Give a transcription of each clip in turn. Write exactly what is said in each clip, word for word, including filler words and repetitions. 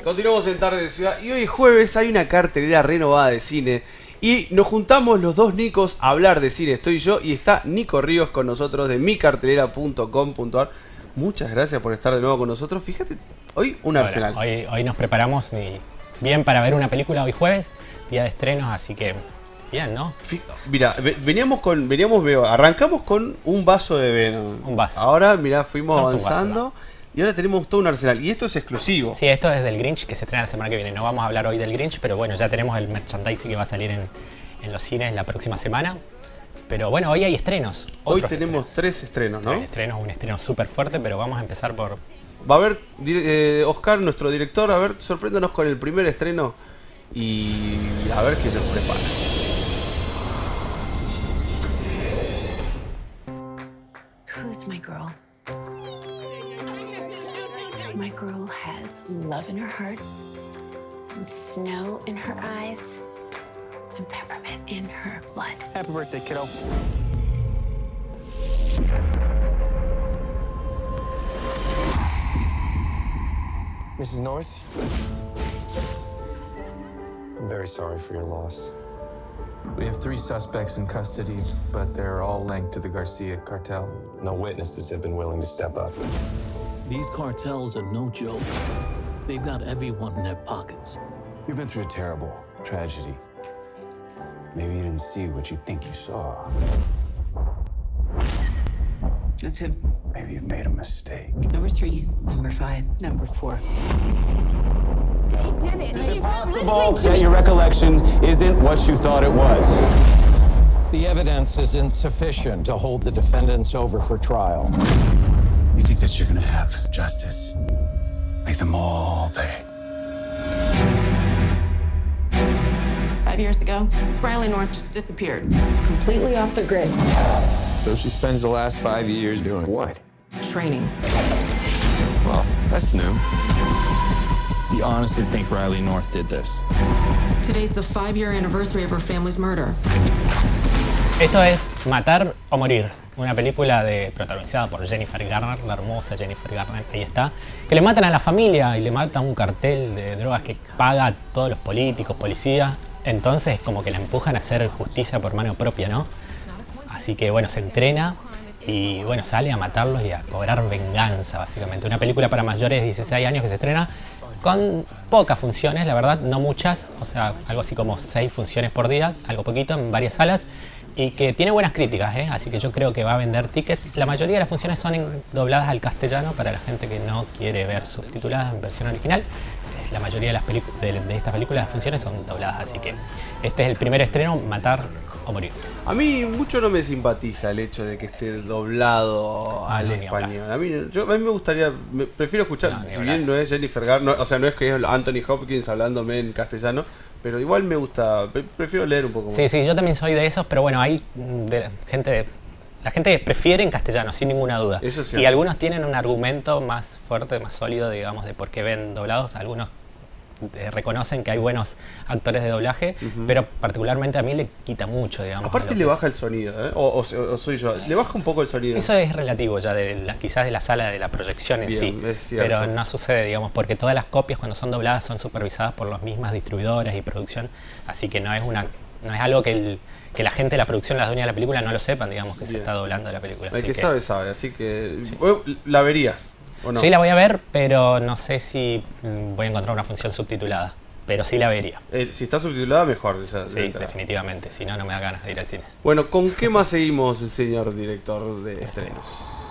Continuamos en Tarde de Ciudad y hoy jueves hay una cartelera renovada de cine y nos juntamos los dos Nicos a hablar de cine. Estoy yo y está Nico Ríos con nosotros de mi cartelera punto com punto a r. Muchas gracias por estar de nuevo con nosotros. Fíjate, hoy un Ahora, arsenal. Hoy, hoy nos preparamos bien para ver una película hoy jueves, día de estrenos, así que bien, ¿no? Mira, veníamos con, veníamos, arrancamos con un vaso de Venom. Un vaso. Ahora, mira, fuimos Entonces, avanzando. Un vaso, y ahora tenemos todo un arsenal. Y esto es exclusivo. Sí, esto es del Grinch, que se estrena la semana que viene. No vamos a hablar hoy del Grinch, pero bueno, ya tenemos el merchandising que va a salir en, en los cines la próxima semana. Pero bueno, hoy hay estrenos. Hoy tenemos estrenos. tres estrenos, ¿no? Tres estrenos, un estreno súper fuerte, pero vamos a empezar por... Va a haber, eh, Oscar, nuestro director, a ver, sorpréndanos con el primer estreno y a ver qué nos prepara. Who's my girl? My girl has love in her heart, and snow in her eyes, and peppermint in her blood. Happy birthday, kiddo. Missus North, I'm very sorry for your loss. We have three suspects in custody, but they're all linked to the Garcia cartel. No witnesses have been willing to step up. These cartels are no joke. They've got everyone in their pockets. You've been through a terrible tragedy. Maybe you didn't see what you think you saw. That's him. Maybe you've made a mistake. Number three, number five, number four. They did it. Is it He's not possible listening to that me. your recollection isn't what you thought it was? The evidence is insufficient to hold the defendants over for trial. You think that you're gonna have justice? Make them all pay. Five years ago, Riley North just disappeared, completely off the grid. So she spends the last five years doing what? Training. Well, that's new. You honestly think Riley North did this? Today's the five-year anniversary of her family's murder. Esto es Matar o Morir, una película de, protagonizada por Jennifer Garner, la hermosa Jennifer Garner, ahí está, que le matan a la familia y le matan un cartel de drogas que paga a todos los políticos, policías. Entonces como que la empujan a hacer justicia por mano propia, ¿no? Así que bueno, se entrena y bueno, sale a matarlos y a cobrar venganza, básicamente. Una película para mayores de dieciséis años que se estrena con pocas funciones, la verdad, no muchas, o sea, algo así como seis funciones por día, algo poquito, en varias salas, y que tiene buenas críticas, ¿eh? Así que yo creo que va a vender tickets. La mayoría de las funciones son en, dobladas al castellano para la gente que no quiere ver subtituladas en versión original. La mayoría de, las de, de estas películas, las funciones son dobladas, así que este es el primer estreno, Matar o Morir. A mí mucho no me simpatiza el hecho de que esté doblado al no, español. A mí, yo, a mí me gustaría, me, prefiero escuchar, no, si hablar. bien no es Jennifer Garner, no, o sea, no es que es Anthony Hopkins hablándome en castellano, pero igual me gusta, prefiero leer un poco más. Sí, sí, yo también soy de esos, pero bueno, hay de gente de, la gente prefiere en castellano, sin ninguna duda. Eso es y algunos tienen un argumento más fuerte, más sólido, digamos, de por qué ven doblados. Algunos eh, reconocen que hay buenos actores de doblaje, uh-huh. pero particularmente a mí le quita mucho, digamos. Aparte le baja el sonido, ¿eh? O, o, o soy yo, le baja un poco el sonido. Eso es relativo ya, de la, quizás de la sala de la proyección en Bien, sí, pero no sucede, digamos, porque todas las copias cuando son dobladas son supervisadas por las mismas distribuidoras y producción, así que no es una no es algo que, el, que la gente de la producción, las dueñas de la película no lo sepan, digamos, que Bien. se está doblando la película. El que, que sabe, sabe, así que sí. ¿la verías o no? Sí, la voy a ver, pero no sé si voy a encontrar una función subtitulada. Pero sí la vería. Eh, si está subtitulada, mejor. O sea, sí, definitivamente. Si no, no me da ganas de ir al cine. Bueno, ¿con qué más seguimos, señor director de estrenos?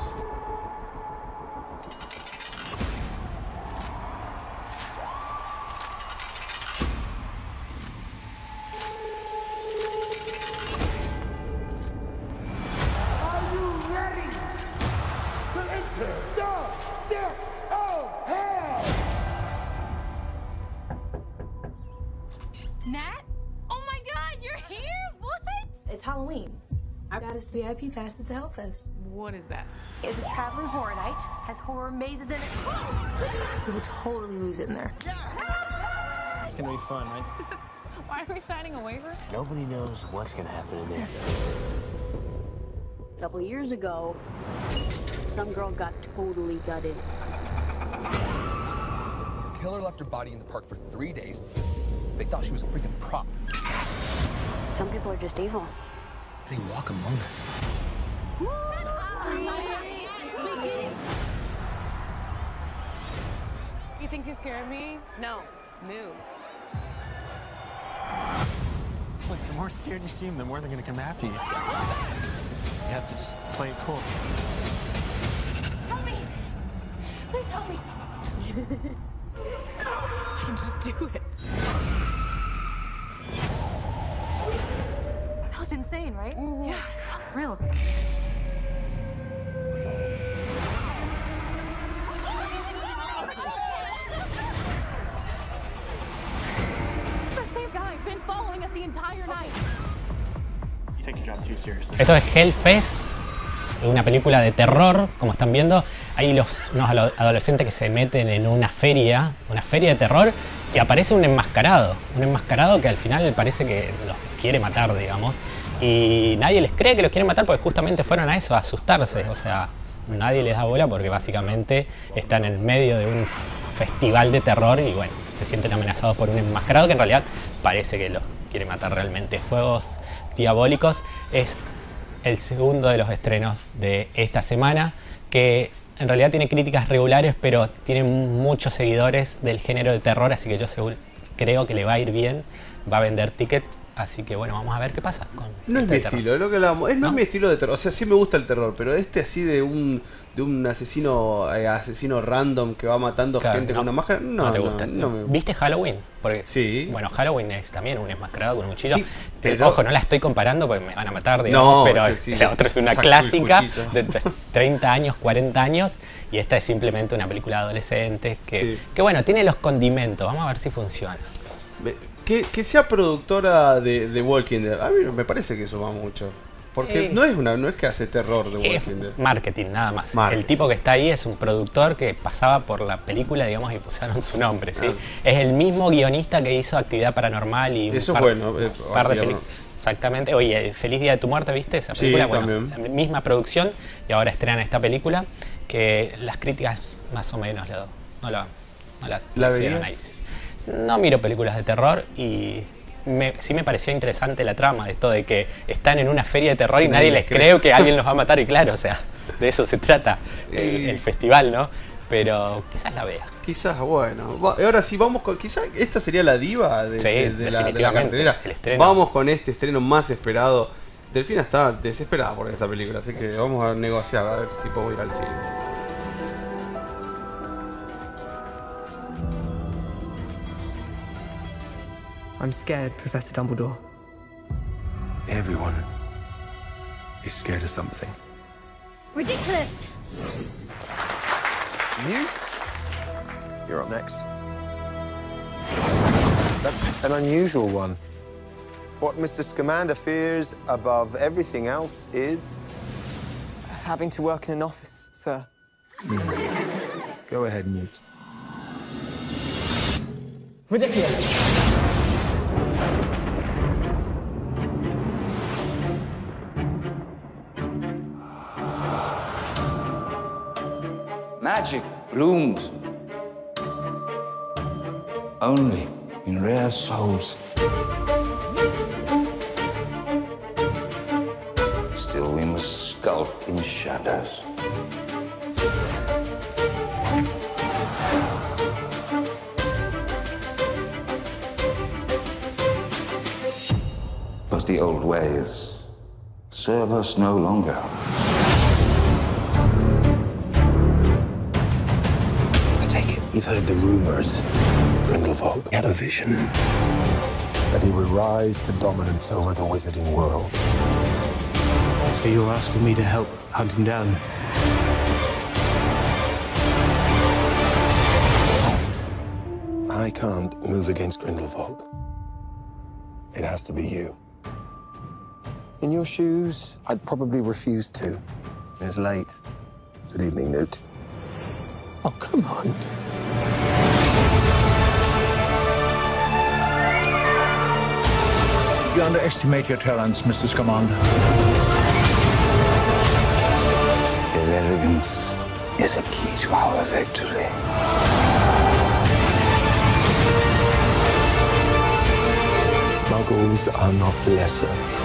Nat? Oh my god, you're here? What? It's Halloween. I've got us V I P passes to help us. What is that? It's a traveling horror night. Has horror mazes in it. You would totally lose it in there. It's gonna be fun, right? Why are we signing a waiver? Nobody knows what's gonna happen in there. A couple of years ago, some girl got totally gutted. killer left her body in the park for three days. They thought she was a freaking prop. Some people are just evil. They walk among us. You think you're scaring me? No. Move. Look, the more scared you seem, the more they're gonna come after you. You have to just play it cool. Help me! Please help me! You can just do it. That was insane, right? Yeah, real. Esto es Hellfest, una película de terror, como están viendo. Hay los, unos adolescentes que se meten en una feria, una feria de terror, y aparece un enmascarado. Un enmascarado que al final parece que los quiere matar, digamos. Y nadie les cree que los quiere matar porque justamente fueron a eso, a asustarse. O sea, nadie les da bola porque básicamente están en medio de un festival de terror y bueno, se sienten amenazados por un enmascarado que en realidad parece que los quiere matar realmente. Juegos Diabólicos es el segundo de los estrenos de esta semana, que en realidad tiene críticas regulares, pero tiene muchos seguidores del género de terror, así que yo seguro, creo que le va a ir bien, va a vender tickets, así que bueno, vamos a ver qué pasa con No este es mi terror. estilo, es lo que hablábamos, es, no, ¿No? es mi estilo de terror, o sea, sí me gusta el terror, pero este así de un de un asesino eh, asesino random que va matando Claro, gente no, con una máscara, no, no te no, gusta. no me- ¿Viste Halloween? Porque, sí. Bueno, Halloween es también un enmascarado con un cuchillo. Sí, pero, pero- ojo, no la estoy comparando porque me van a matar, digamos, No, pero ese sí, la otra es una saco el clásica cuchillo. de treinta años, cuarenta años, y esta es simplemente una película de adolescentes que, Sí. que bueno, tiene los condimentos. Vamos a ver si funciona. Me- Que, que sea productora de, de Walking Dead, a mí me parece que eso va mucho. Porque Eh. no es una no es que hace terror de Es Walking Dead. marketing, nada más. Marketing. El tipo que está ahí es un productor que pasaba por la película, digamos, y pusieron su nombre, ¿sí? Ah. Es el mismo guionista que hizo Actividad Paranormal y un Eso es par, bueno, eh, un par de digamos. películas. Exactamente. Oye, Feliz Día de tu Muerte, ¿viste esa Sí, película? Bueno, también. la misma producción y ahora estrenan esta película que las críticas más o menos la, no la, no la, ¿La pusieron ahí. verías? No miro películas de terror y me, sí me pareció interesante la trama de esto de que están en una feria de terror y Nadie nadie les les cree. cree que alguien los va a matar y claro, o sea, de eso se trata el, Y- el festival, ¿no? Pero quizás la vea. Quizás, bueno. Va- ahora sí, vamos con. Quizás esta sería la diva de, Sí, de- de la, de la definitivamente, cartelera. el estreno. Vamos con este estreno más esperado. Delfina está desesperada por esta película, así que vamos a negociar a ver si puedo ir al cine. I'm scared, Professor Dumbledore. Everyone is scared of something. Ridiculous! Newt, you're up next. That's an unusual one. What Mister Scamander fears above everything else is... Having to work in an office, sir. Go ahead, Newt. Ridiculous! Magic blooms only in rare souls. Still, we must skulk in shadows. But the old ways serve us no longer. I take it you've heard the rumors. Grindelwald had a vision that he would rise to dominance over the wizarding world. So you're asking me to help hunt him down? I can't move against Grindelwald. It has to be you. In your shoes, I'd probably refuse to. It's late. Good evening, Newt. Oh, come on. You underestimate your talents, Mister Scamander. Their arrogance is a key to our victory. principles are not lesser.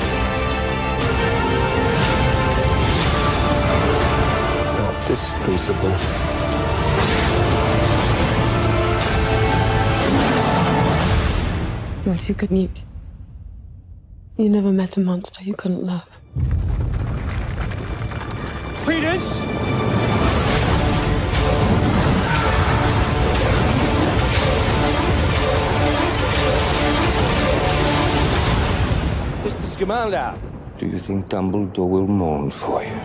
Not this principle. You're too good, Newt. You never met a monster you couldn't love. Prudence! Mister Scamander! Do you think Dumbledore will mourn for you?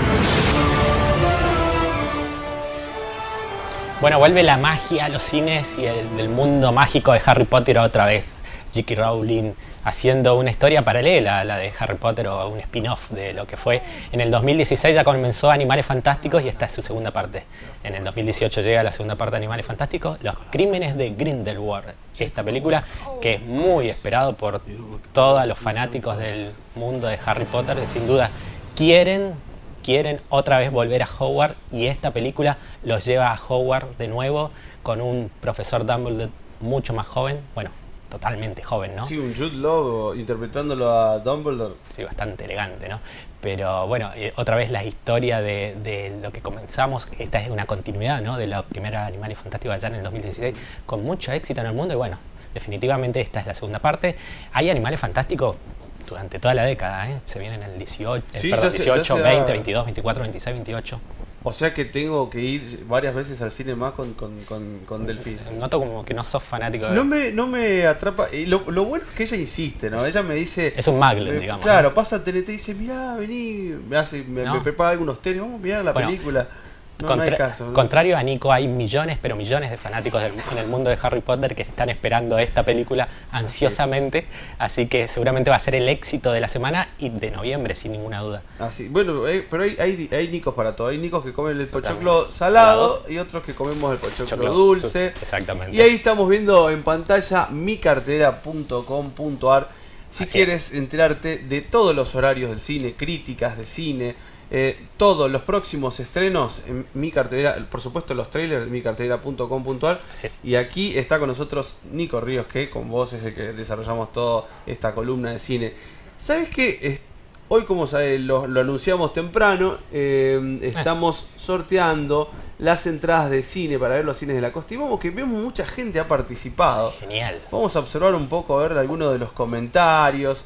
Bueno, vuelve la magia a los cines y el del mundo mágico de Harry Potter otra vez. J K Rowling haciendo una historia paralela a la de Harry Potter o un spin-off de lo que fue. En el dos mil dieciséis ya comenzó Animales Fantásticos y esta es su segunda parte. En el dos mil dieciocho llega la segunda parte de Animales Fantásticos, Los Crímenes de Grindelwald. Esta película que es muy esperado por todos los fanáticos del mundo de Harry Potter, que sin duda quieren... quieren otra vez volver a Hogwarts y esta película los lleva a Hogwarts de nuevo con un profesor Dumbledore mucho más joven, bueno, totalmente joven, ¿no? Sí, un Jude Law interpretándolo a Dumbledore. Sí, bastante elegante, ¿no? Pero bueno, eh, otra vez la historia de, de lo que comenzamos, esta es una continuidad, ¿no? De la primera Animales Fantásticos allá en el dos mil dieciséis, con mucho éxito en el mundo y bueno, definitivamente esta es la segunda parte. Hay Animales Fantásticos durante toda la década, ¿eh? Se vienen el dieciocho, Sí, eh, perdón, ya se- dieciocho, ya se da- veinte, veintidós, veinticuatro, veintiséis, veintiocho. O sea que tengo que ir varias veces al cine más con, con, con, con Delfín. Noto como que no sos fanático de... No me, no me atrapa. Y lo, lo bueno es que ella insiste, ¿no? Ella me dice. Es un Maglen, eh, digamos. Claro, ¿no? pasa a T N T y dice: mirá, vení. Me, hace, me, No. me prepara algunos teles. Vamos a mirar la Bueno, película. No, Contra- no hay caso. ¿no? Contrario a Nico, hay millones, pero millones de fanáticos del, en el mundo de Harry Potter que están esperando esta película ansiosamente, así que seguramente va a ser el éxito de la semana y de noviembre, sin ninguna duda. Así, bueno, eh, pero hay, hay, hay nicos para todo. Hay nicos que comen el Totalmente. pochoclo salado Salados. y otros que comemos el pochoclo Choclo dulce. Exactamente. Y ahí estamos viendo en pantalla mi cartelera punto com punto ar. Si Así quieres es. enterarte de todos los horarios del cine, críticas de cine, eh, todos los próximos estrenos en mi cartelera, por supuesto los trailers de mi cartelera punto com punto ar. Y aquí está con nosotros Nico Ríos, que con vos es el que desarrollamos toda esta columna de cine. ¿Sabes qué? Es- Hoy, como sabe, lo, lo anunciamos temprano, eh, estamos sorteando las entradas de cine para ver los cines de la costa y vemos que vemos mucha gente ha participado. Genial. Vamos a observar un poco, a ver algunos de los comentarios.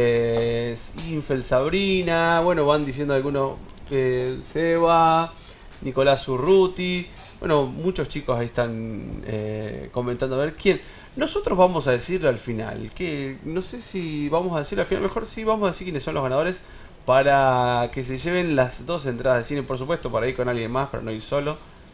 Eh, Infel Sabrina, bueno, van diciendo algunos, eh, Seba, Nicolás Urruti. Bueno, muchos chicos ahí están eh, comentando a ver quién. Nosotros vamos a decirlo al final, que no sé si vamos a decirlo al final, mejor sí vamos a decir quiénes son los ganadores para que se lleven las dos entradas de cine, por supuesto, para ir con alguien más, para no ir solo.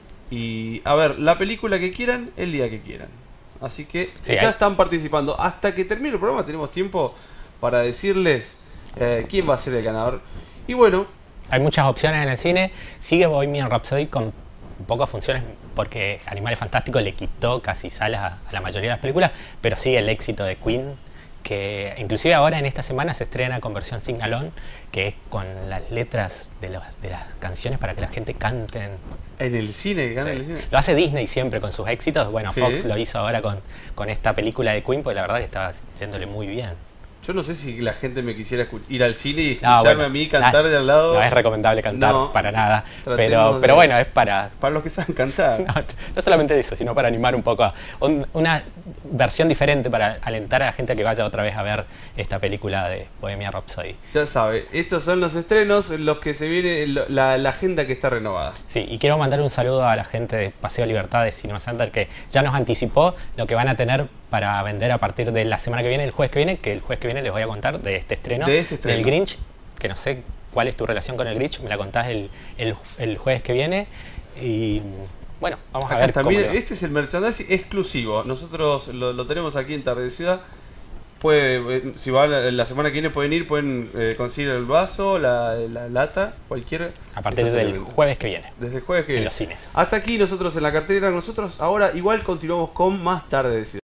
Y a ver, la película que quieran, el día que quieran. Así que Sí, ya hay- están participando. Hasta que termine el programa tenemos tiempo para decirles eh, quién va a ser el ganador. Y bueno, Hay muchas opciones en el cine. Sigue Bohemian Rhapsody con pocas funciones porque Animales Fantásticos le quitó casi salas a, a la mayoría de las películas, pero sigue el éxito de Queen, que inclusive ahora en esta semana se estrena con versión Sing Along, que es con las letras de, los, de las canciones para que la gente cante. en el cine, que gana Sí. el cine. Lo hace Disney siempre con sus éxitos. Bueno, Sí. Fox lo hizo ahora con, con esta película de Queen, porque la verdad que estaba yéndole muy bien. Yo no sé si la gente me quisiera escu- ir al cine y No, escucharme bueno, a mí cantar no, de al lado. No es recomendable cantar No. para nada. Tratemos Pero, de- pero bueno, es para... Para los que saben cantar. No, no solamente eso, sino para animar un poco a un- una versión diferente para alentar a la gente a que vaya otra vez a ver esta película de Bohemian Rhapsody. Ya sabe, estos son los estrenos, los que se viene, lo- la, la agenda que está renovada. Sí, y quiero mandar un saludo a la gente de Paseo Libertad de Cinema Center que ya nos anticipó lo que van a tener para vender a partir de la semana que viene, el jueves que viene, que el jueves que viene les voy a contar de este estreno, De este estreno. del Grinch, que no sé cuál es tu relación con el Grinch, me la contás el, el, el jueves que viene y bueno, vamos a Acá ver está, cómo mire, le va. este es el merchandising exclusivo. Nosotros lo, lo tenemos aquí en Tarde de Ciudad. Puede, eh, si va la, la semana que viene pueden ir, pueden eh, conseguir el vaso, la, la lata, cualquier. A partir Esto se del vende. jueves que viene. Desde el jueves que En viene. los cines. Hasta aquí nosotros en la cartera. Nosotros ahora igual continuamos con más Tarde de Ciudad.